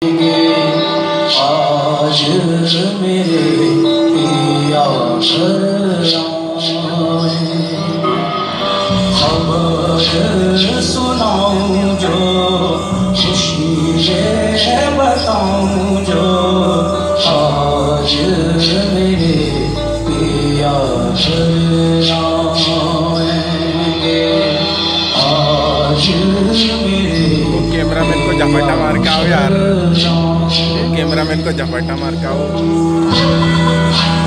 आज मेरे पिया घर आए, खबर सुनाऊं जो खुशी में बताऊं जो, आज मेरे पिया घर आएंगे, आज मेरे। कैमरामैन को झपटा मार के आओ यार, कैमरामैन को झपटा मार के आओ।